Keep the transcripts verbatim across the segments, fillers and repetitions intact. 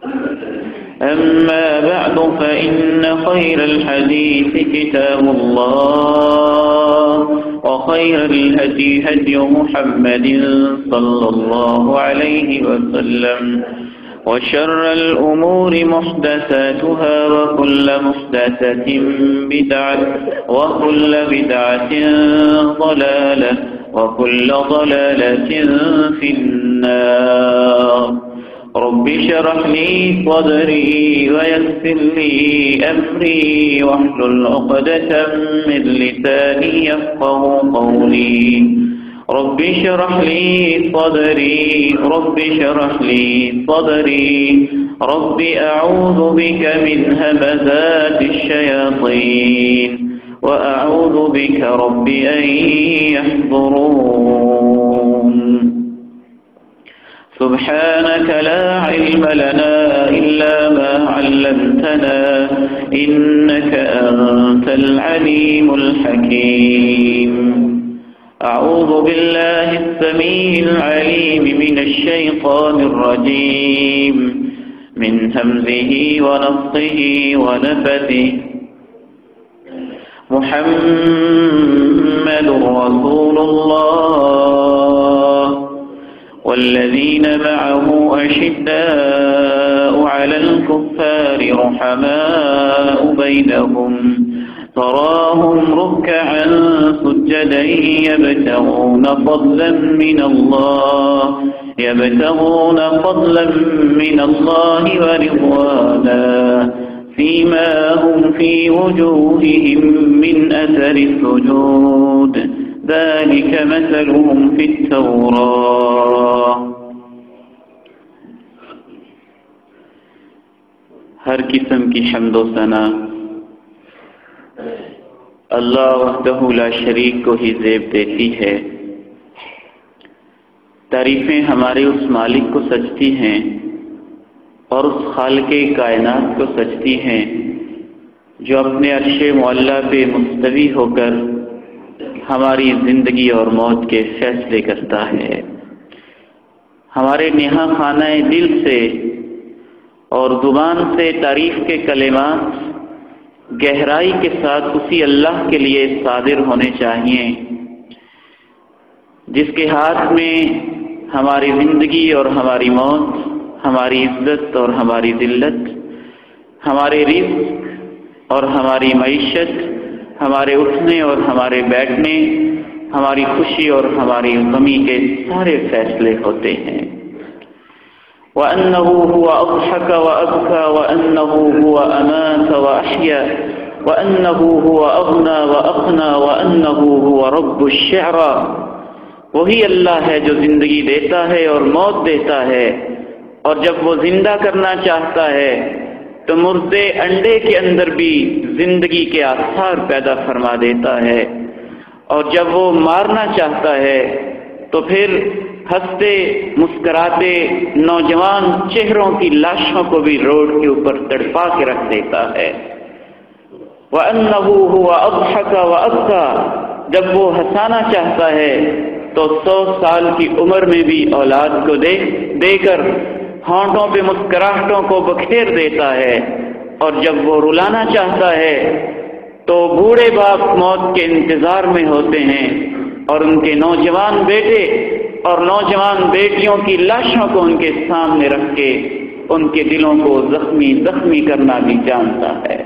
أما بعد فإن خير الحديث كتاب الله وخير الهدي هدي محمد صلى الله عليه وسلم وشر الأمور محدثاتها وكل محدثة بدعة وكل بدعة ضلالة وكل ضلالة في النار. رب اشرح لي صدري ويسر لي أمري واحلل عقدة من لساني يفقه قولي. رب اشرح لي صدري رب اشرح لي صدري رب أعوذ بك من همزات الشياطين وأعوذ بك رب أن يحضرون. سبحانك لا علم لنا إلا ما علمتنا إنك أنت العليم الحكيم. أعوذ بالله السميع العليم من الشيطان الرجيم من همزه ونفخه ونفثه. محمد رسول الله والذين معه أشداء على الكفار رحماء بينهم تراهم ركعا سجدا يبتغون فضلا من الله يبتغون فضلا من الله ورضوانا فيما هم في وجوههم من أثر السجود ذلك مثلهم في التوراة. ہر قسم کی حمد و ثنا اللہ وحدہ لا شریک کو ہی زیب دیتی ہے. تعریفیں ہمارے اس مالک کو سجتی ہیں اور اس خالق کائنات کو سجتی ہیں جو اپنے عرش معلیٰ پہ مستوی ہو کر ہماری زندگی اور موت کے فیصلے کرتا ہے. ہمارے نہاں خانہ دل سے اور زبان سے تعریف کے کلمات گہرائی کے ساتھ اسی اللہ کے لیے صادر ہونے چاہیے جس کے ہاتھ میں ہماری زندگی اور ہماری موت، ہماری عزت اور ہماری ذلت، ہمارے رزق اور ہماری معیشت، ہمارے اٹھنے اور ہمارے بیٹھنے، ہماری خوشی اور ہماری غمی کے سارے فیصلے ہوتے ہیں. وَأَنَّهُ هُوَ أَضْحَكَ وَأَبْكَى وَأَنَّهُ هُوَ أَمَاتَ وَأَحْيَا وَأَنَّهُ هُوَ أَغْنَى وَأَقْنَى وَأَنَّهُ هُوَ رَبُّ الشِّعْرَى. وہی اللہ ہے جو زندگی دیتا ہے اور موت دیتا ہے، اور جب وہ زندہ کرنا چاہتا ہے تو مردے انڈے کے اندر بھی زندگی کے آثار پیدا فرما دیتا ہے، اور جب وہ مارنا چاہتا ہے تو پھر ہنستے مسکراتے نوجوان چہروں کی لاشوں کو بھی روڈ کے اوپر تڑپا کے رکھ دیتا ہے. وَأَنَّهُ هُوَ أَضْحَكَ وَأَبْكَى. جب وہ ہنسانا چاہتا ہے تو سو سال کی عمر میں بھی اولاد کو دے دے کر ہونٹوں پہ مسکراہٹوں کو بکھیر دیتا ہے، اور جب وہ رلانا چاہتا ہے تو بوڑھے باپ موت کے انتظار میں ہوتے ہیں اور ان کے نوجوان بیٹے اور نوجوان بیٹیوں کی لاشوں کو ان کے سامنے رکھ کے ان کے دلوں کو زخمی زخمی کرنا بھی جانتا ہے.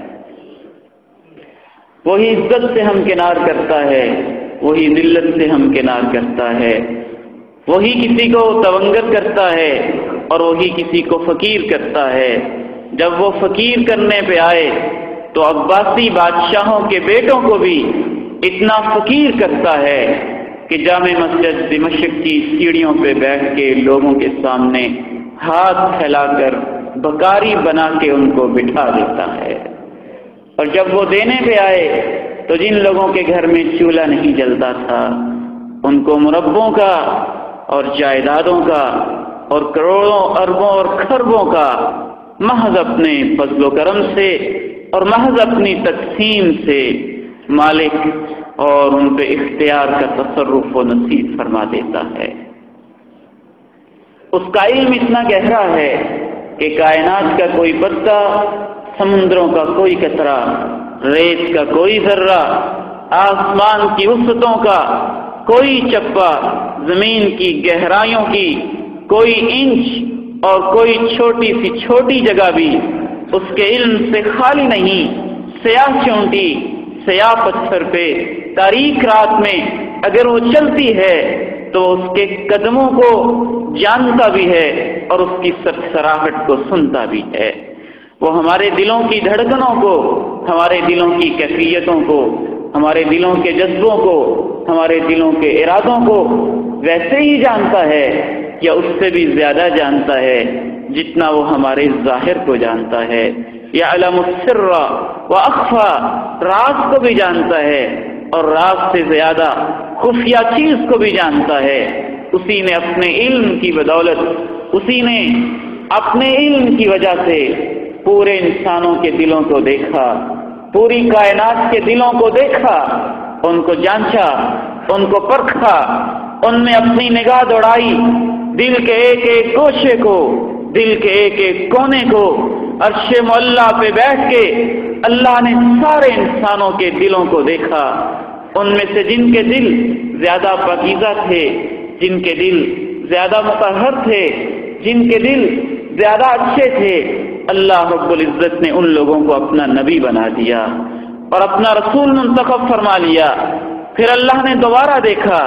وہی عزت سے ہمکنار کرتا ہے، وہی ذلت سے ہمکنار کرتا ہے، وہی کسی کو تونگر کرتا ہے اور وہی کسی کو فقیر کرتا ہے. جب وہ فقیر کرنے پہ آئے تو عباسی بادشاہوں کے بیٹوں کو بھی اتنا فقیر کرتا ہے کہ جامع مسجد دمشق کی سیڑھیوں پہ بیٹھ کے لوگوں کے سامنے ہاتھ پھیلا کر بکاری بنا کے ان کو بٹھا دیتا ہے. اور جب وہ دینے پہ آئے تو جن لوگوں کے گھر میں چولہا نہیں جلتا تھا ان کو مربوں کا اور جائیدادوں کا اور کروڑوں اربوں اور خربوں کا محض اپنے فضل و کرم سے اور محض اپنی تقسیم سے مالک اور ان پہ اختیار کا تصرف و نصیب فرما دیتا ہے. اس کا علم اتنا گہرا ہے کہ کائنات کا کوئی پتا، سمندروں کا کوئی قطرہ، ریت کا کوئی ذرہ، آسمان کی وسعتوں کا کوئی چپا، زمین کی گہرائیوں کی کوئی انچ اور کوئی چھوٹی سی چھوٹی جگہ بھی اس کے علم سے خالی نہیں۔ سیاہ چونٹی سیاہ پتھر پہ تاریک رات میں اگر وہ چلتی ہے تو اس کے قدموں کو جانتا بھی ہے اور اس کی سرسراہٹ کو سنتا بھی ہے۔ وہ ہمارے دلوں کی دھڑکنوں کو، ہمارے دلوں کی کیفیتوں کو، ہمارے دلوں کے جذبوں کو، ہمارے دلوں کے ارادوں کو ویسے ہی جانتا ہے یا اس سے بھی زیادہ جانتا ہے جتنا وہ ہمارے ظاہر کو جانتا ہے۔ یعلم السر واخفى، راز کو بھی جانتا ہے اور راز سے زیادہ خفیہ چیز کو بھی جانتا ہے۔ اسی نے اپنے علم کی بدولت، اسی نے اپنے علم کی وجہ سے پورے انسانوں کے دلوں کو دیکھا، پوری کائنات کے دلوں کو دیکھا، ان کو جانچا، ان کو پرکھا، ان میں اپنی نگاہ دوڑائی، دل کے ایک ایک گوشے کو، دل کے ایک ایک کونے کو، عرش معلیٰ پہ بیٹھ کے اللہ نے سارے انسانوں کے دلوں کو دیکھا۔ ان میں سے جن کے دل زیادہ پاکیزہ تھے، جن کے دل زیادہ مطہر تھے، جن کے دل زیادہ اچھے تھے، اللہ رب العزت نے ان لوگوں کو اپنا نبی بنا دیا اور اپنا رسول منتخب فرما لیا۔ پھر اللہ نے دوبارہ دیکھا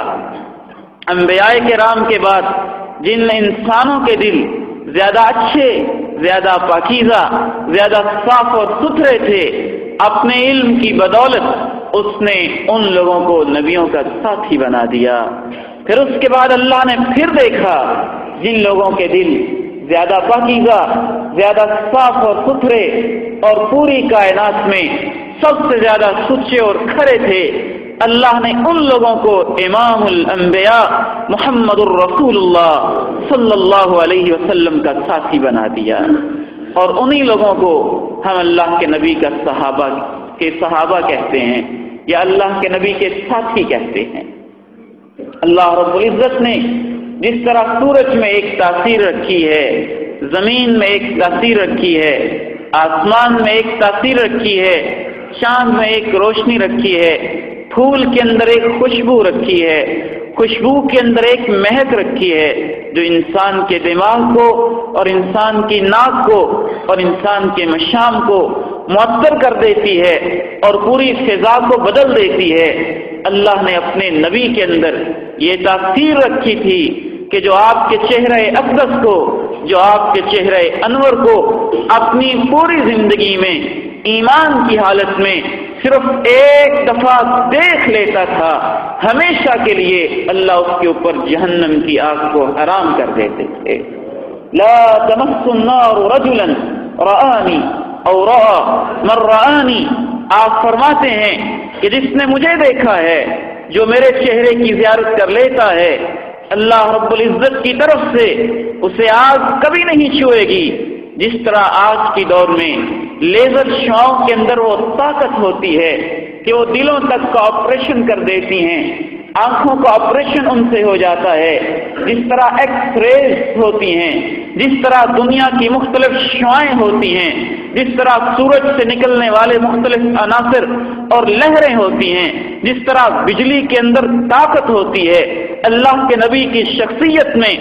انبیاء کرام کے بعد جن انسانوں کے دل زیادہ اچھے، زیادہ پاکیزہ، زیادہ صاف اور ستھرے تھے، اپنے علم کی بدولت اس نے ان لوگوں کو نبیوں کا ساتھی بنا دیا۔ پھر اس کے بعد اللہ نے پھر دیکھا جن لوگوں کے دل زیادہ پاکیزہ، زیادہ صاف اور ستھرے اور پوری کائنات میں سب سے زیادہ سچے اور کھرے تھے، اللہ نے ان لوگوں کو امام الانبیاء محمد الرسول اللہ صلی اللہ علیہ وسلم کا ساتھی بنا دیا، اور انہی لوگوں کو ہم اللہ کے نبی کا صحابہ کے صحابہ کہتے ہیں یا اللہ کے نبی کے ساتھی کہتے ہیں۔ اللہ رب العزت نے جس طرح سورج میں ایک تاثیر رکھی ہے، زمین میں ایک تاثیر رکھی ہے، آسمان میں ایک تاثیر رکھی ہے، چاند میں ایک روشنی رکھی ہے، پھول کے اندر ایک خوشبو رکھی ہے، خوشبو کے اندر ایک مہک رکھی ہے جو انسان کے دماغ کو اور انسان کی ناک کو اور انسان کے مشام کو معطر کر دیتی ہے اور پوری فضا کو بدل دیتی ہے۔ اللہ نے اپنے نبی کے اندر یہ تاثیر رکھی تھی کہ جو آپ کے چہرہ اقدس کو، جو آپ کے چہرہ انور کو اپنی پوری زندگی میں ایمان کی حالت میں صرف ایک دفعہ دیکھ لیتا تھا، ہمیشہ کے لیے اللہ اس کے اوپر جہنم کی آگ کو حرام کر دیتے تھے۔ لا تمس النار رجلا رآنی او رآ من رآنی، آپ فرماتے ہیں کہ جس نے مجھے دیکھا ہے، جو میرے چہرے کی زیارت کر لیتا ہے، اللہ رب العزت کی طرف سے اسے آگ کبھی نہیں چھوئے گی۔ جس طرح آج کی دور میں لیزر شعاؤں کے اندر وہ طاقت ہوتی ہے کہ وہ دلوں تک کا آپریشن کر دیتی ہیں، آنکھوں کا آپریشن ان سے ہو جاتا ہے، جس طرح ایکس ریز ہوتی ہیں، جس طرح دنیا کی مختلف شعائیں ہوتی ہیں، جس طرح سورج سے نکلنے والے مختلف عناصر اور لہریں ہوتی ہیں، جس طرح بجلی کے اندر طاقت ہوتی ہے، اللہ کے نبی کی شخصیت میں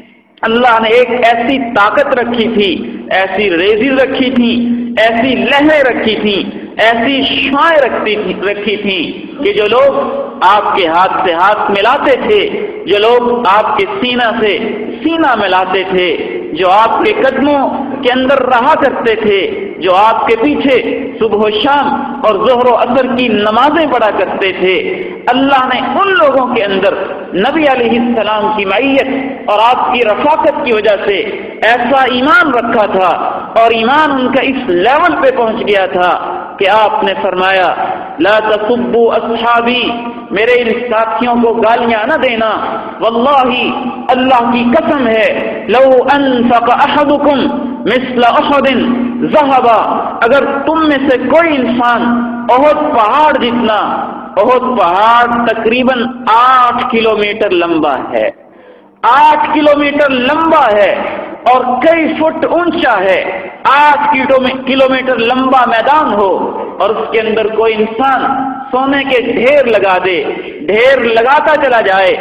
اللہ نے ایک ایسی طاقت رکھی تھی، ایسی ریزیں رکھی تھی، ایسی لہریں رکھی تھی، ایسی شعائیں رکھتی تھی رکھی تھی کہ جو لوگ آپ کے ہاتھ سے ہاتھ ملاتے تھے، جو لوگ آپ کے سینہ سے سینہ ملاتے تھے، جو آپ کے قدموں کے اندر رہا کرتے تھے، جو آپ کے پیچھے صبح و شام اور ظہر و عصر کی نمازیں پڑھا کرتے تھے، اللہ نے ان لوگوں کے اندر نبی علیہ السلام کی معیت اور آپ کی رفاقت کی وجہ سے ایسا ایمان رکھا تھا، اور ایمان ان کا اس لیول پہ پہنچ گیا تھا کہ آپ نے فرمایا لا تسبوا اصحابی، میرے ان ساتھیوں کو گالیاں نہ دینا، واللہ اللہ کی قسم ہے لو انفق احدکم مثل احد ذهبا، اگر تم میں سے کوئی انسان احد پہاڑ جتنا، احد پہاڑ تقریباً آٹھ کلومیٹر لمبا ہے، آٹھ کلومیٹر لمبا ہے، اور کئی فٹ اونچا ہے، آٹھ کلو میٹر لمبا میدان ہو اور اس کے اندر کوئی انسان سونے کے ڈھیر لگا دے، ڈھیر لگاتا چلا جائے،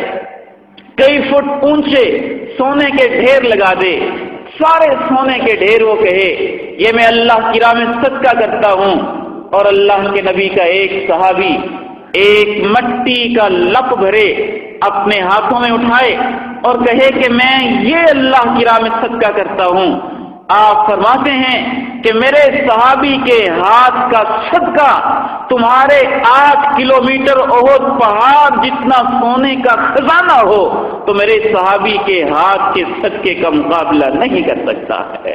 کئی فٹ اونچے سونے کے ڈھیر لگا دے، سارے سونے کے ڈھیر وہ کہے یہ میں اللہ کی راہ میں صدقہ کرتا ہوں، اور اللہ کے نبی کا ایک صحابی ایک مٹی کا لپ بھرے اپنے ہاتھوں میں اٹھائے اور کہے کہ میں یہ اللہ کی راہ میں صدقہ کرتا ہوں، آپ فرماتے ہیں کہ میرے صحابی کے ہاتھ کا صدقہ تمہارے آٹھ کلومیٹر احد پہاڑ جتنا سونے کا خزانہ ہو تو میرے صحابی کے ہاتھ کے صدقے کا مقابلہ نہیں کر سکتا ہے۔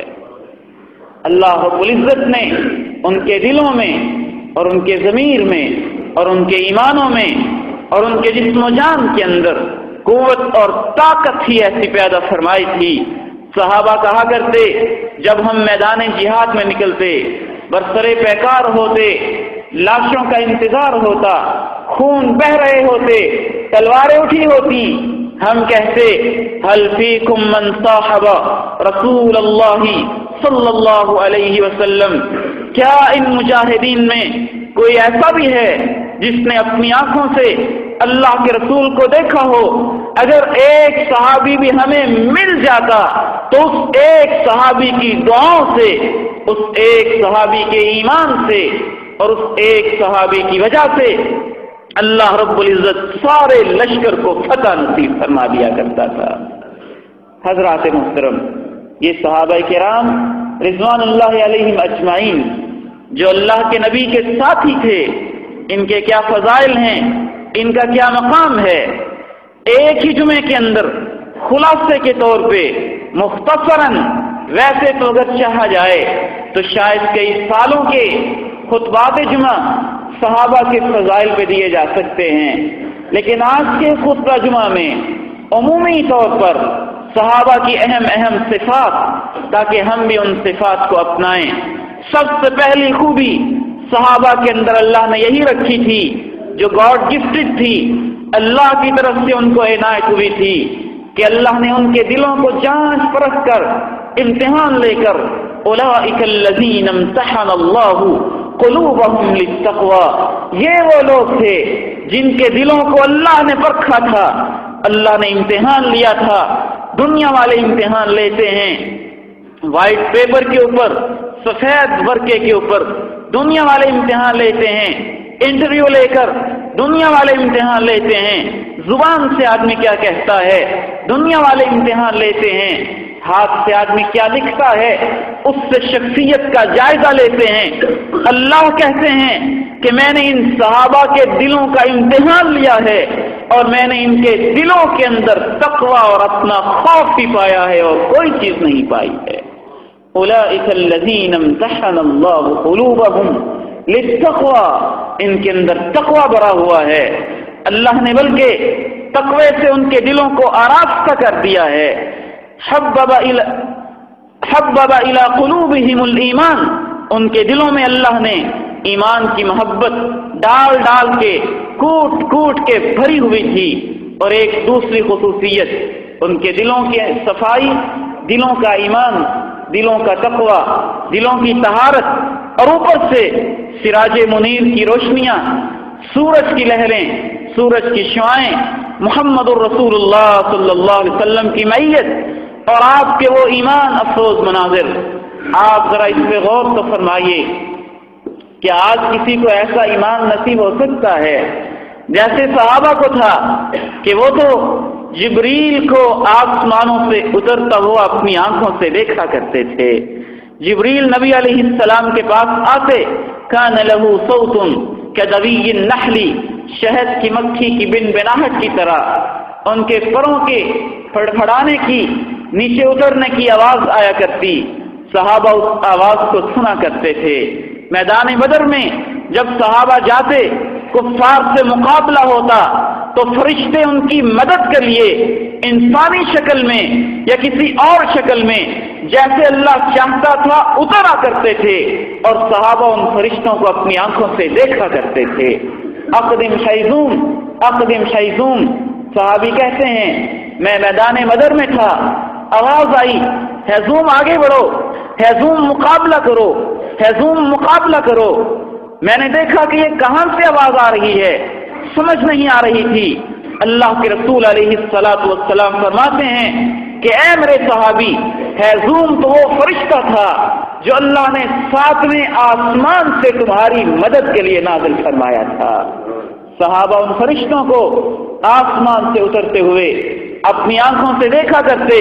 اللہ رب العزت نے ان کے دلوں میں اور ان کے ضمیر میں اور ان کے ایمانوں میں اور ان کے جسم و جان کے اندر قوت اور طاقت ہی ایسی پیدا فرمائی تھی۔ صحابہ کہا کرتے جب ہم میدان جہاد میں نکلتے، برسرے پیکار ہوتے، لاشوں کا انتظار ہوتا، خون بہ رہے ہوتے، تلواریں اٹھی ہوتی، ہم کہتے هل فیکم من صاحب رسول اللہ صلی اللہ علیہ وسلم، کیا ان مجاہدین میں کوئی ایسا بھی ہے جس نے اپنی آنکھوں سے اللہ کے رسول کو دیکھا ہو؟ اگر ایک صحابی بھی ہمیں مل جاتا تو اس ایک صحابی کی دعاؤں سے، اس ایک صحابی کے ایمان سے اور اس ایک صحابی کی وجہ سے اللہ رب العزت سارے لشکر کو فتح نصیب فرما دیا کرتا تھا۔ حضرات محترم، یہ صحابہ کرام رضوان اللہ علیہم اجمعین جو اللہ کے نبی کے ساتھی تھے، ان کے کیا فضائل ہیں، ان کا کیا مقام ہے، ایک ہی جمعے کے اندر خلاصے کے طور پہ مختصراً ویسے تو اگر چاہا جائے تو شاید کئی سالوں کے خطبات جمعہ صحابہ کے فضائل پہ دیے جا سکتے ہیں، لیکن آج کے خطبہ جمعہ میں عمومی طور پر صحابہ کی اہم اہم صفات، تاکہ ہم بھی ان صفات کو اپنائیں۔ سب سے پہلی خوبی صحابہ کے اندر اللہ نے یہی رکھی تھی جو گاڈ گفٹڈ تھی، اللہ کی طرف سے ان کو عنایت ہوئی تھی کہ اللہ نے ان کے دلوں کو جانچ پرکھ کر امتحان لے کر اولئک الذین امتحن اللہ قلوبہم للتقوی، یہ وہ لوگ تھے جن کے دلوں کو اللہ نے پرکھا تھا، اللہ نے امتحان لیا تھا۔ دنیا والے امتحان لیتے ہیں وائٹ پیپر کے اوپر، سفید ورقے کے اوپر، دنیا والے امتحان لیتے ہیں انٹرویو لے کر، دنیا والے امتحان لیتے ہیں زبان سے آدمی کیا کہتا ہے، دنیا والے امتحان لیتے ہیں ہاتھ سے آدمی کیا لکھتا ہے، اس سے شخصیت کا جائزہ لیتے ہیں۔ اللہ کہتے ہیں کہ میں نے ان صحابہ کے دلوں کا امتحان لیا ہے اور میں نے ان کے دلوں کے اندر تقوی اور اپنا خوف بھی پایا ہے اور کوئی چیز نہیں پائی ہے۔ اولئک الذین امتحن اللہ قلوبہم للتقوی، ان کے اندر تقوی بھرا ہوا ہے، اللہ نے بلکہ تقوی سے ان کے دلوں کو آراستہ کر دیا ہے۔ حبب الی حبب الی قلوبہم الایمان، ان کے دلوں میں اللہ نے ایمان کی محبت ڈال ڈال کے کوٹ کوٹ کے بھری ہوئی تھی۔ اور ایک دوسری خصوصیت ان کے دلوں کی صفائی، دلوں کا ایمان، دلوں کا تقوی، دلوں کی طہارت، اور اوپر سے سراج منیر کی روشنیاں، سورج کی لہریں، سورج کی شعائیں، محمد الرسول اللہ صلی اللہ علیہ وسلم کی معیت اور آپ کے وہ ایمان افروز مناظر۔ آپ ذرا اس پہ غور تو فرمائیے کہ آج کسی کو ایسا ایمان نصیب ہو سکتا ہے جیسے صحابہ کو تھا کہ وہ تو جبریل کو آسمانوں سے اترتا ہوا اپنی آنکھوں سے دیکھا کرتے تھے۔ جبریل نبی علیہ السلام کے پاس آتے، کان لہ صوت کدوی النحل، شہد کی مکھی کی بن بناہٹ کی طرح ان کے پروں کے پھڑپھڑانے کی، نیچے اترنے کی آواز آیا کرتی، صحابہ اس آواز کو سنا کرتے تھے۔ میدان بدر میں جب صحابہ جاتے، کفار سے مقابلہ ہوتا تو فرشتے ان کی مدد کے لیے انسانی شکل میں یا کسی اور شکل میں جیسے اللہ چاہتا تھا اترا کرتے تھے، اور صحابہ ان فرشتوں کو اپنی آنکھوں سے دیکھا کرتے تھے۔ اقدم حیزوم اقدم حیزوم، صحابی کہتے ہیں میں میدان بدر میں تھا، آواز آئی ہیزوم آگے بڑھو، ہیزوم مقابلہ کرو، ہیزوم مقابلہ کرو۔ میں نے دیکھا کہ یہ کہاں سے آواز آ رہی ہے، سمجھ نہیں آ رہی تھی۔ اللہ کے رسول علیہ الصلاۃ والسلام فرماتے ہیں کہ اے میرے صحابی، ہیزوم تو وہ فرشتہ تھا جو اللہ نے ساتویں آسمان سے تمہاری مدد کے لیے نازل فرمایا تھا۔ صحابہ ان فرشتوں کو آسمان سے اترتے ہوئے اپنی آنکھوں سے دیکھا کرتے۔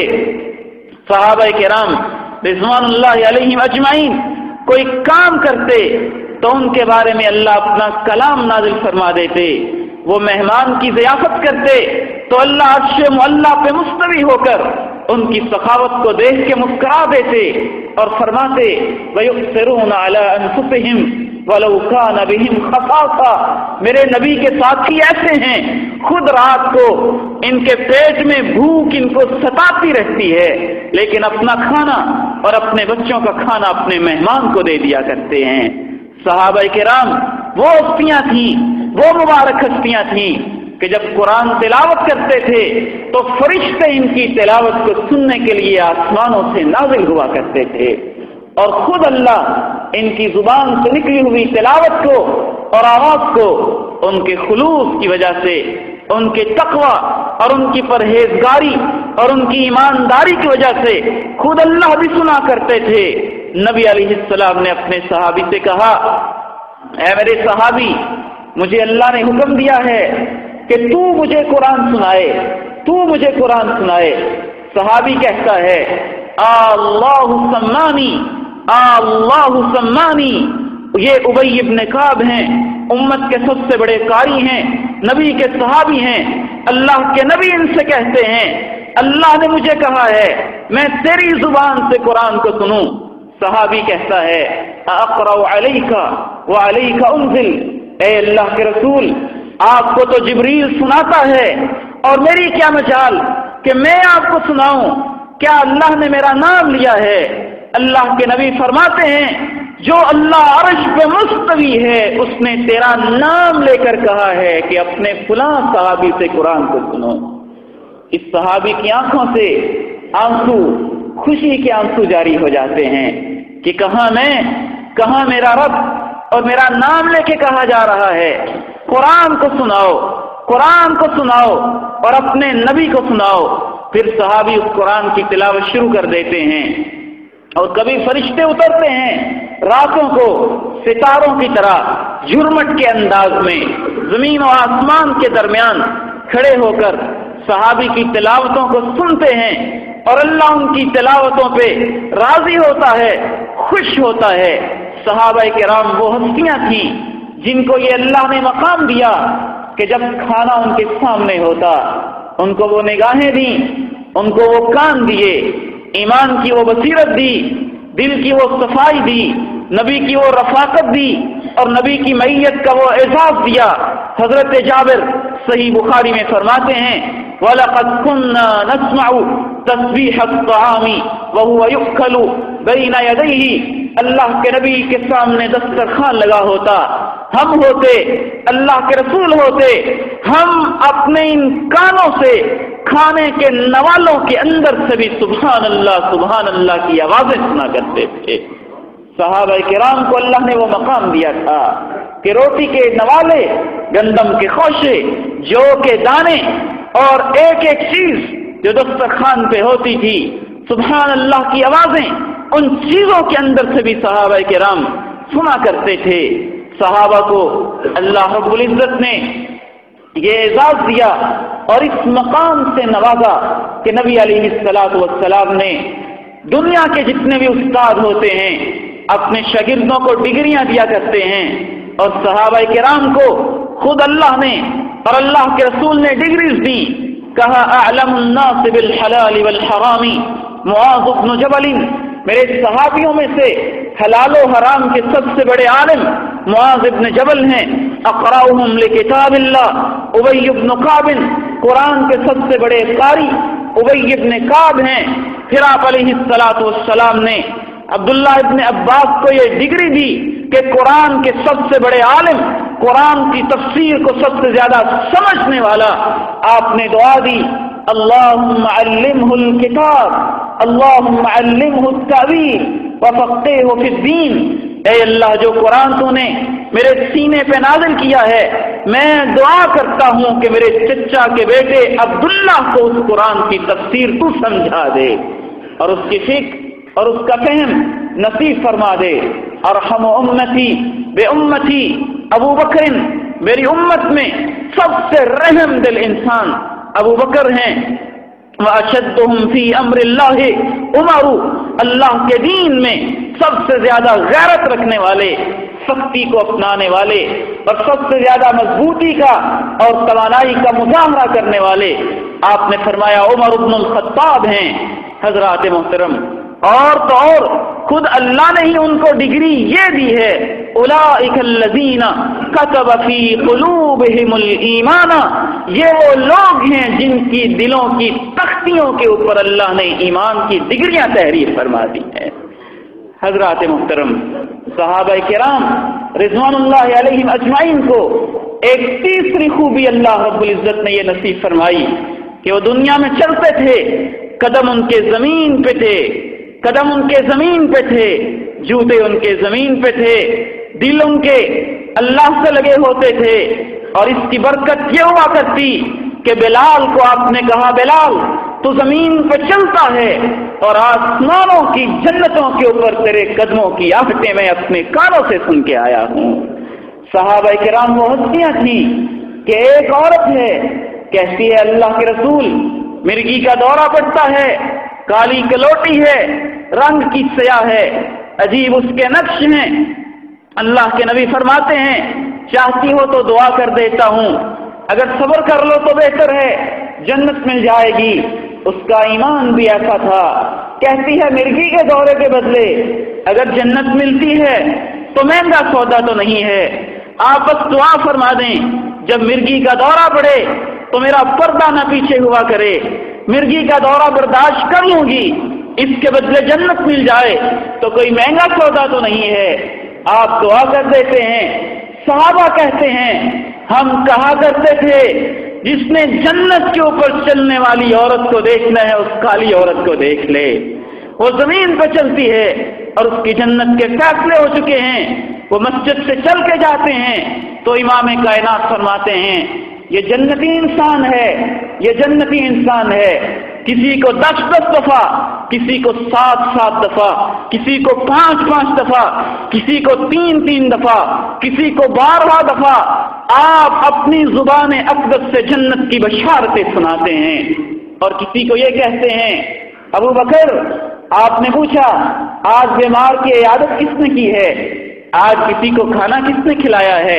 صحابہ کرام رضوان اللہ علیہم اجمعین کوئی کام کرتے تو ان کے بارے میں اللہ اپنا کلام نازل فرما دیتے۔ وہ مہمان کی ضیافت کرتے تو اللہ عرش معلیٰ پہ مستوی ہو کر ان کی سخاوت کو دیکھ کے مسکرا دیتے اور فرماتے وَيُؤْثِرُونَ عَلَىٰ أَنفُسِهِمْ وَلَوْ كَانَ بِهِمْ خَصَاصَةٌ۔ میرے نبی کے ساتھی ایسے ہیں، خود رات کو ان کے پیٹ میں بھوک ان کو ستاتی رہتی ہے، لیکن اپنا کھانا اور اپنے بچوں کا کھانا اپنے مہمان کو دے دیا کرتے ہیں۔ صحابہ کرام وہ ہستیاں تھیں، وہ مبارک ہستیاں تھیں کہ جب قرآن تلاوت کرتے تھے تو فرشتے ان کی تلاوت کو سننے کے لیے آسمانوں سے نازل ہوا کرتے تھے، اور خود اللہ ان کی زبان سے نکلی ہوئی تلاوت کو اور آواز کو ان کے خلوص کی وجہ سے، ان کے تقوی اور ان کی پرہیزگاری اور ان کی ایمانداری کی وجہ سے خود اللہ بھی سنا کرتے تھے۔ نبی علیہ السلام نے اپنے صحابی سے کہا اے میرے صحابی، مجھے اللہ نے حکم دیا ہے کہ تو مجھے قرآن سنائے، تو مجھے قرآن سنائے۔ صحابی کہتا ہے اللہ سمانی، اللہ سمانی۔ یہ ابی ابن کعب ہیں، امت کے سب سے بڑے قاری ہیں، نبی کے صحابی ہیں۔ اللہ کے نبی ان سے کہتے ہیں اللہ نے مجھے کہا ہے میں تیری زبان سے قرآن کو سنوں۔ صحابی کہتا ہے اقرأ علیک وعلیک انزل، اے اللہ کے رسول آپ کو تو جبریل سناتا ہے اور میری کیا مجال کہ میں آپ کو سناؤں، کیا اللہ نے میرا نام لیا ہے؟ اللہ کے نبی فرماتے ہیں جو اللہ عرش پہ مستوی ہے اس نے تیرا نام لے کر کہا ہے کہ اپنے فلاں صحابی سے قرآن کو سنو۔ اس صحابی کی آنکھوں سے آنسو، خوشی کے آنسو جاری ہو جاتے ہیں کہ کہاں میں، کہاں میرا رب، اور میرا نام لے کے کہا جا رہا ہے قرآن کو سناؤ، قرآن کو سناؤ اور اپنے نبی کو سناؤ۔ پھر صحابی اس قرآن کی تلاوت شروع کر دیتے ہیں، اور کبھی فرشتے اترتے ہیں راتوں کو ستاروں کی طرح جھرمٹ کے انداز میں زمین و آسمان کے درمیان کھڑے ہو کر صحابی کی تلاوتوں کو سنتے ہیں، اور اللہ ان کی تلاوتوں پہ راضی ہوتا ہے، خوش ہوتا ہے۔ صحابہ کرام وہ ہستیاں تھیں جن کو یہ اللہ نے مقام دیا کہ جب کھانا ان کے سامنے ہوتا ان کو وہ نگاہیں دیں، ان کو وہ کان دیے، ایمان کی وہ بصیرت دی، دل کی وہ صفائی دی، نبی کی وہ رفاقت دی اور نبی کی معیت کا وہ اعزاز دیا۔ حضرت جابر صحیح بخاری میں فرماتے ہیں وَلَقَدْ كُنَّا نَسْمَعُ تَسْبِيحَ الطَّعَامِ وَهُوَ يُؤْكَلُ بَيْنَ يَدَيْهِ۔ اللہ کے نبی کے سامنے دسترخوان لگا ہوتا، ہم ہوتے، اللہ کے رسول ہوتے، ہم اپنے ان کانوں سے کھانے کے نوالوں کے اندر سے بھی سبحان اللہ سبحان اللہ کی آوازیں سنا کرتے تھے۔ صحابہ کرام کو اللہ نے وہ مقام دیا تھا کہ روٹی کے نوالے، گندم کے خوشے، جو کے دانے اور ایک ایک چیز جو دسترخوان پہ ہوتی تھی، سبحان اللہ کی آوازیں ان چیزوں کے اندر سے بھی صحابہ کرام سنا کرتے تھے۔ صحابہ کو اللہ رب العزت نے یہ اعزاز دیا اور اس مقام سے نوازا کہ نبی علیہ الصلوۃ والسلام نے دنیا کے جتنے بھی استاد ہوتے ہیں اپنے شاگردوں کو ڈگریاں دیا کرتے ہیں، اور صحابہ کرام کو خود اللہ نے اور اللہ کے رسول نے ڈگریز دی۔ کہا اعلم الناس بالحلال والحرام معاذ بن جبل، میرے صحابیوں میں سے حلال و حرام کے سب سے بڑے عالم معاذ بن جبل ہیں۔ اقرأهم لکتاب اللہ ابی بن کعب، قرآن کے سب سے بڑے قاری ابی بن کعب ہیں۔ پھر آپ علیہ الصلوۃ والسلام نے عبداللہ ابن عباس کو یہ ڈگری دی کہ قرآن کے سب سے بڑے عالم، قرآن کی تفسیر کو سب سے زیادہ سمجھنے والا۔ آپ نے دعا دی اللہم علمہ الکتاب اللہم علمہ التأویل وفقہہ فی الدین، اے اللہ جو قرآن تو نے میرے سینے پہ نازل کیا ہے، میں دعا کرتا ہوں کہ میرے چچا کے بیٹے عبداللہ کو اس قرآن کی تفسیر تو سمجھا دے اور اس کی فکر اور اس کا فہم نصیب فرما دے۔ ارحم امتی بے امتی، ابو بکر میری امت میں سب سے رحم دل انسان ابو بکر ہیں۔ وَأَشَدُّهُمْ فِي أَمْرِ اللَّهِ عُمَرُ، اللہ کے دین میں سب سے زیادہ غیرت رکھنے والے، سختی کو اپنانے والے اور سب سے زیادہ مضبوطی کا اور توانائی کا مظاہرہ کرنے والے آپ نے فرمایا عمر بن الخطاب ہیں۔ حضرات محترم، اور تو اور خود اللہ نے ہی ان کو ڈگری یہ دی ہے، اولئک الذین کتب فی قلوبہم الایمان، یہ وہ لوگ ہیں جن کی دلوں کی تختیوں کے اوپر اللہ نے ایمان کی ڈگریاں تحریر فرما دی ہیں۔ حضرات محترم، صحابہ کرام رضوان اللہ علیہم اجمعین کو ایک تیسری خوبی اللہ رب العزت نے یہ نصیب فرمائی کہ وہ دنیا میں چلتے تھے، قدم ان کے زمین پہ تھے، قدم ان کے زمین پہ تھے، جوتے ان کے زمین پہ تھے، دل ان کے اللہ سے لگے ہوتے تھے، اور اس کی برکت یہ ہوا کرتی کہ بلال کو آپ نے کہا بلال تو زمین پہ چلتا ہے اور آسمانوں کی جنتوں کے اوپر تیرے قدموں کی آہٹیں میں اپنے کانوں سے سن کے آیا ہوں۔ صحابہ کرام وہ ہستیاں تھیں کہ ایک عورت ہے، کہتی ہے اللہ کے رسول مرگی کا دورہ پڑتا ہے، کالی کلوٹی ہے، رنگ کی سیاہ ہے، عجیب اس کے نقش ہیں۔ اللہ کے نبی فرماتے ہیں چاہتی ہو تو دعا کر دیتا ہوں، اگر صبر کر لو تو بہتر ہے، جنت مل جائے گی۔ اس کا ایمان بھی ایسا تھا، کہتی ہے مرگی کے دورے کے بدلے اگر جنت ملتی ہے تو مہنگا سودا تو نہیں ہے، آپ بس دعا فرما دیں جب مرگی کا دورہ پڑے تو میرا پردہ نہ پیچھے ہوا کرے، مرگی کا دورہ برداشت کر لوں گی، اس کے بدلے جنت مل جائے تو کوئی مہنگا سودا تو نہیں ہے۔ آپ دعا کر دیتے ہیں۔ صحابہ کہتے ہیں ہم کہا کرتے تھے جس نے جنت کے اوپر چلنے والی عورت کو دیکھنا ہے اس کالی عورت کو دیکھ لے، وہ زمین پہ چلتی ہے اور اس کی جنت کے فیصلے ہو چکے ہیں۔ وہ مسجد سے چل کے جاتے ہیں تو امام کائنات فرماتے ہیں یہ جنتی انسان ہے، یہ جنتی انسان ہے، کسی کو دس دس دفعہ، کسی کو سات سات دفعہ، کسی کو پانچ پانچ دفعہ، کسی کو تین تین دفعہ، کسی کو بارہ دفعہ آپ اپنی زبان اقدس سے جنت کی بشارتیں سناتے ہیں۔ اور کسی کو یہ کہتے ہیں ابو بکر آپ نے پوچھا آج بیمار کی عیادت کس نے کی ہے، آج کسی کو کھانا کس نے کھلایا ہے،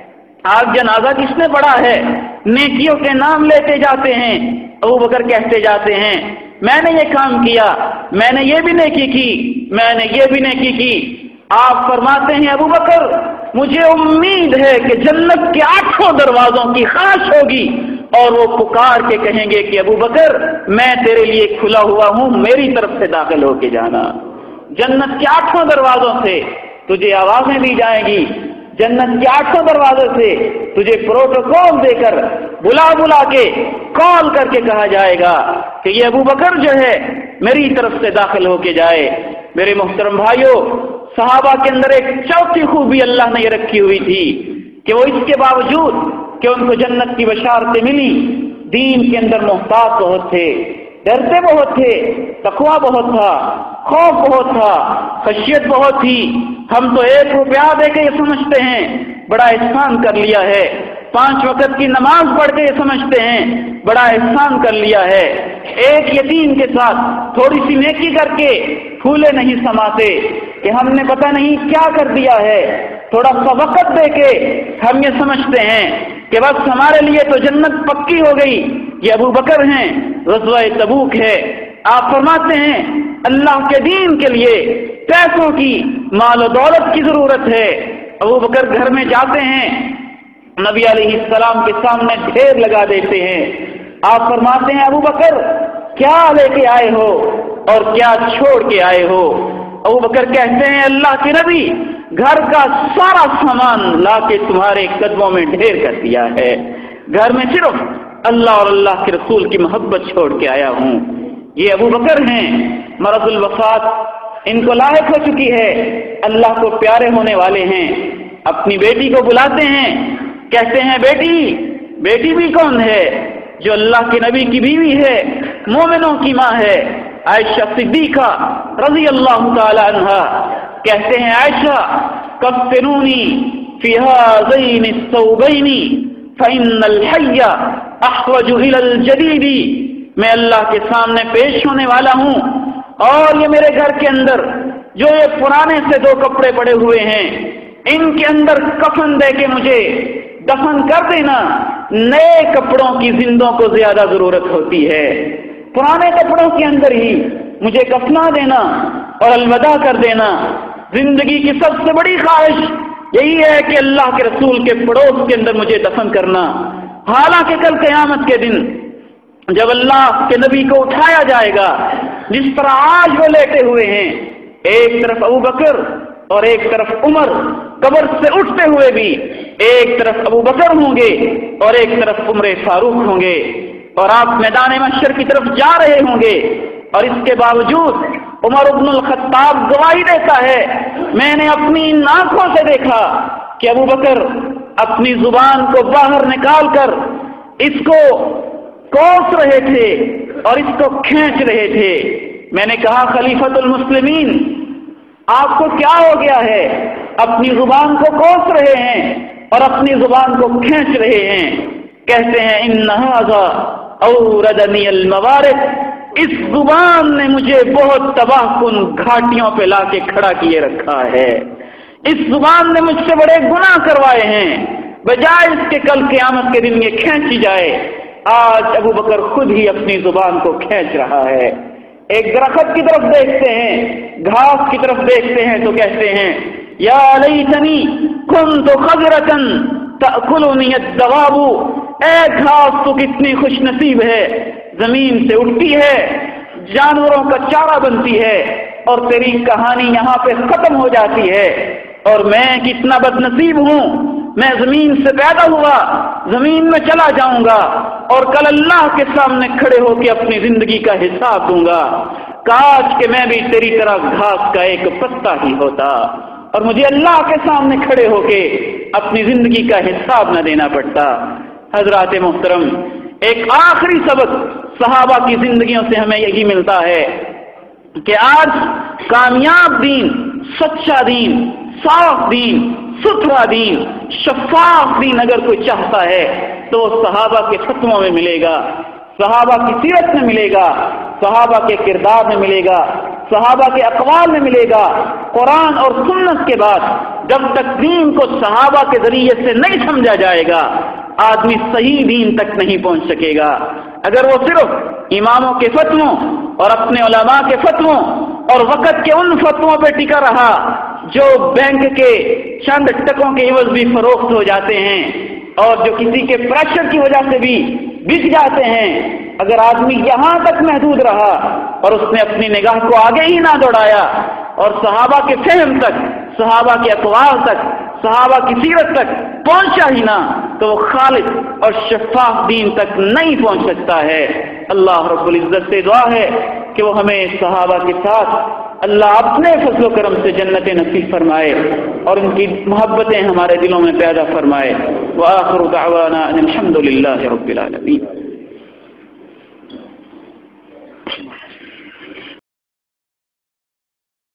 آج جنازہ کس نے پڑھا ہے، نیکیوں کے نام لیتے جاتے ہیں۔ ابو بکر کہتے جاتے ہیں میں نے یہ کام کیا، میں نے یہ بھی نیکی کی، میں نے یہ بھی نیکی کی۔ آپ فرماتے ہیں ابو بکر مجھے امید ہے کہ جنت کے آٹھوں دروازوں کی خواہش ہوگی اور وہ پکار کے کہیں گے کہ ابو بکر میں تیرے لیے کھلا ہوا ہوں، میری طرف سے داخل ہو کے جانا۔ جنت کے آٹھوں دروازوں سے تجھے آوازیں دی جائیں گی، جنت کے آٹھوں دروازے سے تجھے پروٹوکول دے کر بلا بلا کے کال کر کے کہا جائے گا کہ یہ ابو بکر جو ہے میری طرف سے داخل ہو کے جائے۔ میرے محترم بھائیوں، صحابہ کے اندر ایک چوتھی خوبی اللہ نے یہ رکھی ہوئی تھی کہ وہ اس کے باوجود کہ ان کو جنت کی بشارتیں ملی، دین کے اندر محتاط بہت تھے، ڈرتے بہت تھے، تقویٰ بہت تھا، خوف بہت تھا، خشیت بہت تھی۔ ہم تو ایک روپیہ دے کے یہ سمجھتے ہیں بڑا احسان کر لیا ہے، پانچ وقت کی نماز پڑھ کے یہ سمجھتے ہیں بڑا احسان کر لیا ہے، ایک یتیم کے ساتھ تھوڑی سی نیکی کر کے پھولے نہیں سماتے کہ ہم نے پتہ نہیں کیا کر دیا ہے، تھوڑا سا وقت دے کے ہم یہ سمجھتے ہیں کہ بس ہمارے لیے تو جنت پکی ہو گئی۔ یہ ابو بکر ہیں، غزوہ تبوک ہے، آپ فرماتے ہیں اللہ کے دین کے لیے پیسوں کی، مال و دولت کی ضرورت ہے۔ ابو بکر گھر میں جاتے ہیں، نبی علیہ السلام کے سامنے ڈھیر لگا دیتے ہیں۔ آپ فرماتے ہیں ابو بکر کیا لے کے آئے ہو اور کیا چھوڑ کے آئے ہو؟ ابو بکر کہتے ہیں اللہ کے نبی گھر کا سارا سامان لا کے تمہارے قدموں میں ڈھیر کر دیا ہے، گھر میں صرف اللہ اور اللہ کے رسول کی محبت چھوڑ کے آیا ہوں۔ یہ ابو بکر ہیں، مرض الوفات ان کو لاحق ہو چکی ہے، اللہ کو پیارے ہونے والے ہیں، اپنی بیٹی کو بلاتے ہیں، کہتے ہیں بیٹی بیٹی بھی کون ہے؟ جو اللہ کے نبی کی بیوی ہے، مومنوں کی ماں ہے، عائشہ صدیقہ رضی اللہ تعالی عنہا کہتے ہیں عائشہ کفنونی فی ہذین الثوبین فإن الحی احوج الی الجدید، میں اللہ کے سامنے پیش ہونے والا ہوں اور یہ میرے گھر کے اندر جو یہ پرانے سے دو کپڑے پڑے ہوئے ہیں ان کے اندر کفن دے کے مجھے دفن کر دینا، نئے کپڑوں کی زندوں کو زیادہ ضرورت ہوتی ہے، پرانے کپڑوں کے اندر ہی مجھے کفنا دینا اور الوداع کر دینا۔ زندگی کی سب سے بڑی خواہش یہی ہے کہ اللہ کے رسول کے پڑوس کے اندر مجھے دفن کرنا، حالانکہ کل قیامت کے دن جب اللہ کے نبی کو اٹھایا جائے گا جس طرح آج وہ لیٹے ہوئے ہیں، ایک طرف ابو بکر اور ایک طرف عمر قبر سے اٹھتے ہوئے بھی ایک طرف ابو بکر ہوں گے اور ایک طرف عمر فاروق ہوں گے، اور آپ میدان محشر کی طرف جا رہے ہوں گے، اور اس کے باوجود عمر بن الخطاب گواہی دیتا ہے میں نے اپنی ان آنکھوں سے دیکھا کہ ابو بکر اپنی زبان کو باہر نکال کر اس کو کوس رہے تھے اور اس کو کھینچ رہے تھے۔ میں نے کہا خلیفۃ المسلمین آپ کو کیا ہو گیا ہے؟ اپنی زبان کو کوس رہے ہیں اور اپنی زبان کو کھینچ رہے ہیں۔ کہتے ہیں ان ھذا اوردنی الموارد، اس زبان نے مجھے بہت تباہ کن گھاٹیوں پہ لا کے کھڑا کیے رکھا ہے، اس زبان نے مجھ سے بڑے گناہ کروائے ہیں، بجائے اس کے کل قیامت کے دن یہ کھینچی جائے۔ آج ابو بکر خود ہی اپنی زبان کو کھینچ رہا ہے۔ ایک درخت کی طرف دیکھتے ہیں، گھاس کی طرف دیکھتے ہیں تو کہتے ہیں یا لیتنی کنت خضرۃ تأکلنی الدواب، اے گھاس تو کتنی خوش نصیب ہے، زمین سے اٹھتی ہے، جانوروں کا چارہ بنتی ہے اور تیری کہانی یہاں پہ ختم ہو جاتی ہے، اور میں کتنا بد نصیب ہوں، میں زمین سے پیدا ہوا، زمین میں چلا جاؤں گا اور کل اللہ کے سامنے کھڑے ہو کے اپنی زندگی کا حساب دوں گا۔ کاش کہ میں بھی تیری طرح گھاس کا ایک پتا ہی ہوتا اور مجھے اللہ کے سامنے کھڑے ہو کے اپنی زندگی کا حساب نہ دینا پڑتا۔ حضرات محترم، ایک آخری سبق صحابہ کی زندگیوں سے ہمیں یہی ملتا ہے کہ آج کامیاب دین، سچا دین، صاف دین، ستھرا دین، شفاف دین اگر کوئی چاہتا ہے تو وہ صحابہ کے فتووں میں ملے گا، صحابہ کی سیرت میں ملے گا، صحابہ کے کردار میں ملے گا، صحابہ کے اقوال میں ملے گا۔ قرآن اور سنت کے بعد جب تک دین کو صحابہ کے ذریعے سے نہیں سمجھا جائے گا آدمی صحیح دین تک نہیں پہنچ سکے گا۔ اگر وہ صرف اماموں کے فتووں اور اپنے علماء کے فتووں اور وقت کے ان فتووں پہ ٹکا رہا جو بینک کے چند ٹکوں کے عوض بھی فروخت ہو جاتے ہیں اور جو کسی کے پریشر کی وجہ سے بھی بک جاتے ہیں، اگر آدمی یہاں تک محدود رہا اور اس نے اپنی نگاہ کو آگے ہی نہ دوڑایا اور صحابہ کے فہم تک، صحابہ کے اقوال تک، صحابہ کی سیرت تک پہنچا ہی نہ، تو وہ خالص اور شفاف دین تک نہیں پہنچ سکتا ہے۔ اللہ رب العزت سے دعا ہے کہ وہ ہمیں صحابہ کے ساتھ اللہ اپنے فضل و کرم سے جنت نصیب فرمائے اور ان کی محبتیں ہمارے دلوں میں پیدا فرمائے۔ وآخر دعوانا ان الحمد للہ رب العالمین۔